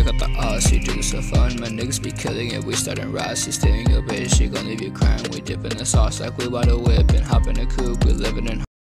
check out the odds, she do so fun. My niggas be killing it, we starting rise. She stealing your bitch, she gon' leave you crying. We dipping the sauce like we bought a whip and hop in a coupe. We living in